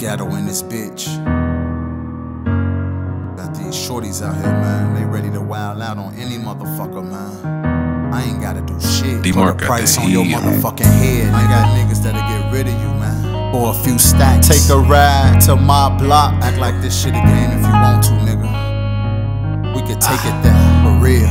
Ghetto in this bitch. Got these shorties out here, man. They ready to wild out on any motherfucker, man. I ain't gotta do shit. Put a price on your motherfucking head. I got niggas that'll get rid of you, man. For a few stacks. Take a ride to my block. Act like this shit a game if you want to, nigga. We could take it there, for real.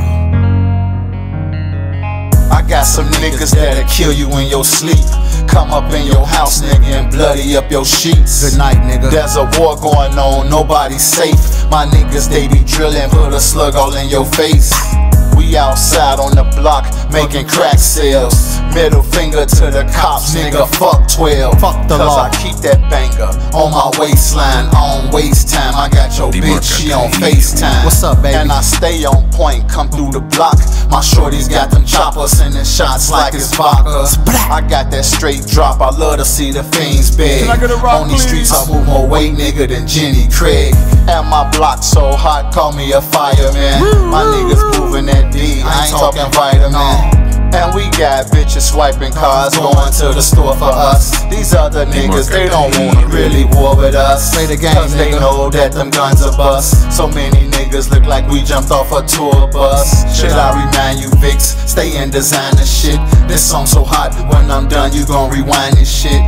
I got some niggas that'll kill you in your sleep. Come up in your house, nigga, and bloody up your sheets. Good night, nigga. There's a war going on, nobody's safe. My niggas, they be drilling, put a slug all in your face. We outside on the block, making crack sales. Middle finger to the cops, nigga, fuck 12. Fuck the law. Cause I keep that banger on my waistline, on waste time. I got your bitch, she on FaceTime. What's up, baby? And I stay on point, come through the block. My shorties got them choppers sending shots like it's vodka. I got that straight drop, I love to see the fiends beg. On these streets I move more weight, nigga, than Jenny Craig. And my block so hot, call me a fireman. My niggas moving that D, I ain't talking vitamin. And we got bitches swiping cars, going to the store for us. These other niggas, they don't wanna really war with us. Play the game, cause they know that them guns are bust. So many niggas look like we jumped off a tour bus. Should I remind you, Vicks, stay in designer shit. This song so hot, when I'm done you gon' rewind this shit.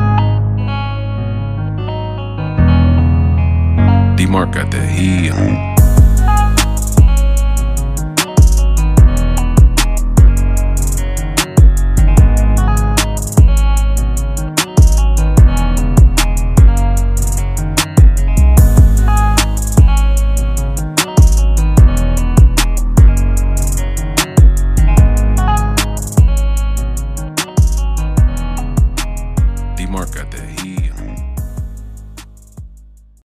D-Mark got that heat.